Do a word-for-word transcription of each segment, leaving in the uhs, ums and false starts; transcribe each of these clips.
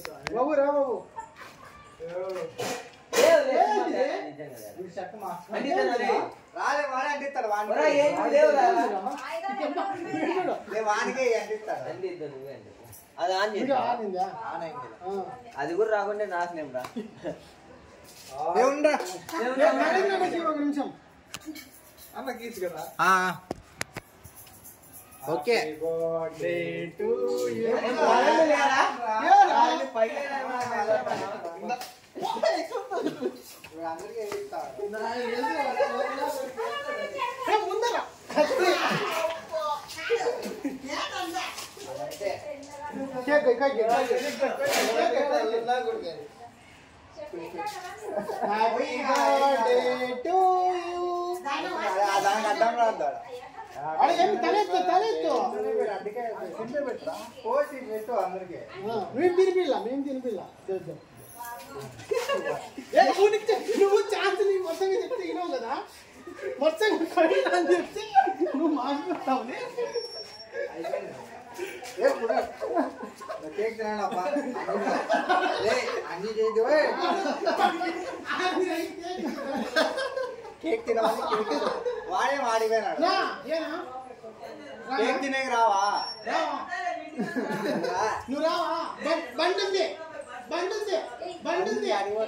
బాబు రా బాబు రాలే వాడే అంటిస్తాడు వానికి అంటిస్తాడు అది ఆన్ చేసి అది కూడా రాకుండా నాశనం రా ఒక నిమిషం అన్న గీచు కదా ఓకే అడ్డం రాద్దాడు తలెత్తు తలెత్తు పోసి పెట్టు అందరికి మేము తినిపిల్ల మేము తినిపిల్ల నువ్వు ఛాన్స్ నీకు మొత్తంగా చెప్తే వినవు కదా మొత్తంగా కడిగిన అని చెప్తే నువ్వు మాట్లాడతావు కేక్ తినండి అబ్బా అన్ని చేసి కేక్ తినవాలి కేక్ వాడే వాడిపోయినాడు కేక్ తినేకి రావా నువ్వు రావా బండి ఉంది బండి ఉంది బండి ఉంది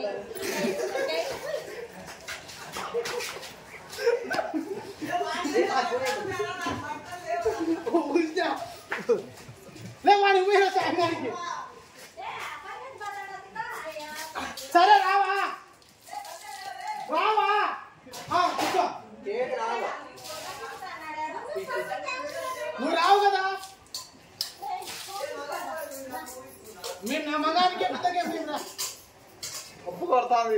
లే వాడి పోయిన సాయంకానికి సరే రావా రావా కూర్చో కేక్ రావా నువ్వు రావు కదా మీరు నా మగానికి ఎంతగా మీరు ఒప్పు కొడతాంది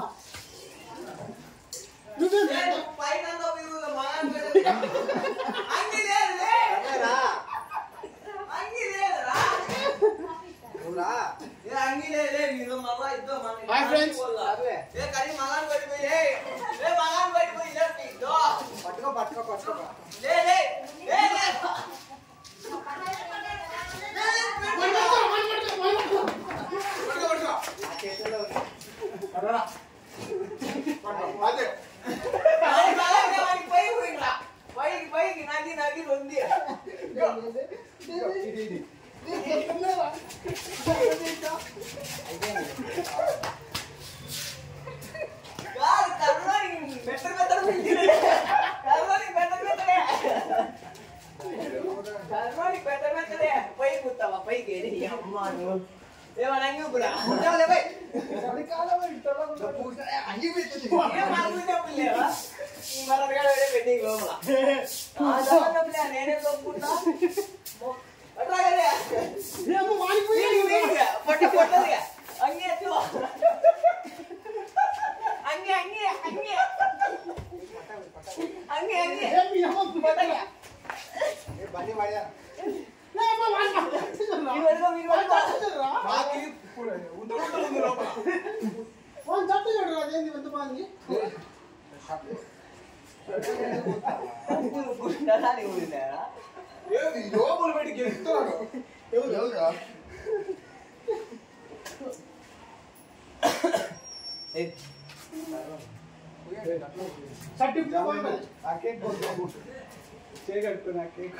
పట్టుకో పట్టుకో పట్టుకో బండి పడా లోపల పెట్టి గెలుస్తున్నాడు ఎవరు చేయగలుగుతున్నా కేక్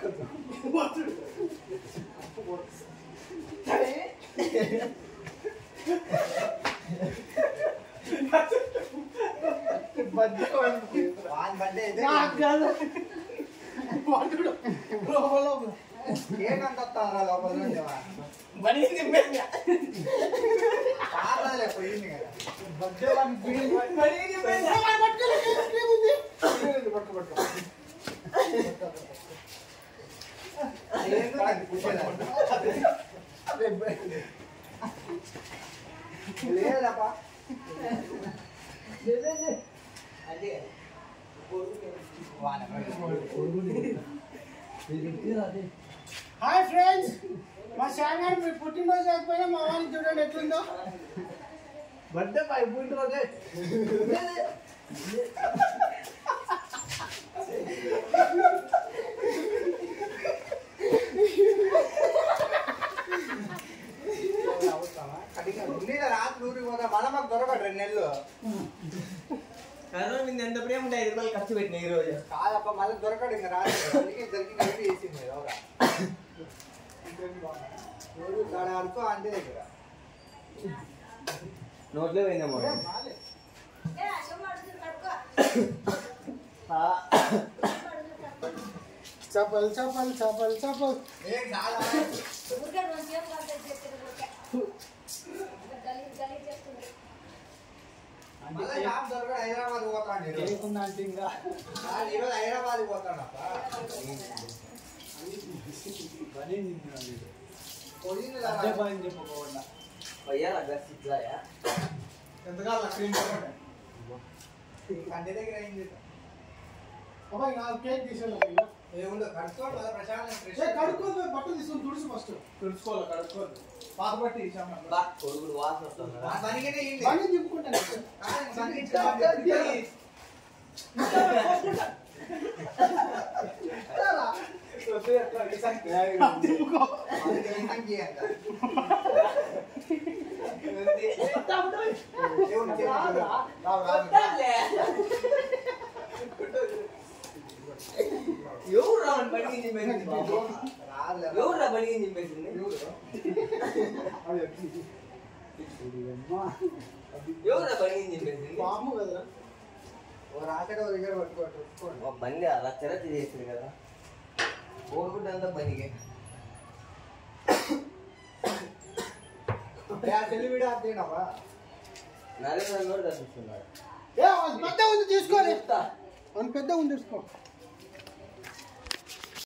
కేక్ అంత వస్తాను లోపల నుండి పోయింది కదా పట్టుకో పట్టుకో లేదప్పా హాయ్ ఫ్రెండ్స్ మా ఛానల్ మీ పుట్టినరోజు అయిపోయినా మా వాడిని చూడండి ఎట్లుందో బర్త్డే పై పుట్టినరోజే దొరకడు రెండు నెలలు కరోనా మీద ఎంత ప్రేమ ఉంటే ఐదు రూపాయలు ఖర్చు పెట్టిన ఈ రోజు. కాదప్ప మళ్ళీ దొరకడు ఇంకా రాదు అందుకే ఇద్దరికి కలిపి వేసింది ఎవరా కాడ అడుకో అంటే దగ్గర నోట్లో పోయిందేమో. చపల్ చపల్ చపల్ చపల్ ఏం కాదా మళ్ళీ యాప్ దొరకడు హైదరాబాద్ పోతాడు లేకుండా అంటే ఇంకా ఈరోజు హైదరాబాద్ పోతాడప్ప పోయింది అదే పని చెప్పుకోకుండా పోయాలి అడ్రస్ ఇట్లాయా ఎంతకాలం క్రీమ్ కంటి దగ్గర అయింది అబ్బాయి నాకు కేక్ తీసుకెళ్ళి ఏముండదు కడుక్కోండి కదా ప్రశాంతం కడుక్కోదు బట్టలు తీసుకొని తుడుచు ఫస్ట్ తుడుచుకోవాలి కడుక్కోదు పాత బట్టి ఇచ్చాము బా కొడుకుడు వాసన వస్తుంది కదా. దానికనే ఏంటి బండి తిప్పుకుంటాను ఎవరు రావని బడికి చింపేసింది బాబు? ఎవరు రా బడికి చింపేసింది? ఎవరు రా బడికి చింపేసింది? పాము కదరా రాకడ దగ్గర పట్టుకోండి మా బండి అలా చెరచి చేసింది కదా. కోరుకుంటే అంతా బండికే. చెల్లి వీడు అంతేనప్పా నరేంద్ర కూడా తప్పిస్తున్నాడు. ఏ పెద్ద ఉంది తీసుకోవాలి పెద్ద ఉంది తీసుకో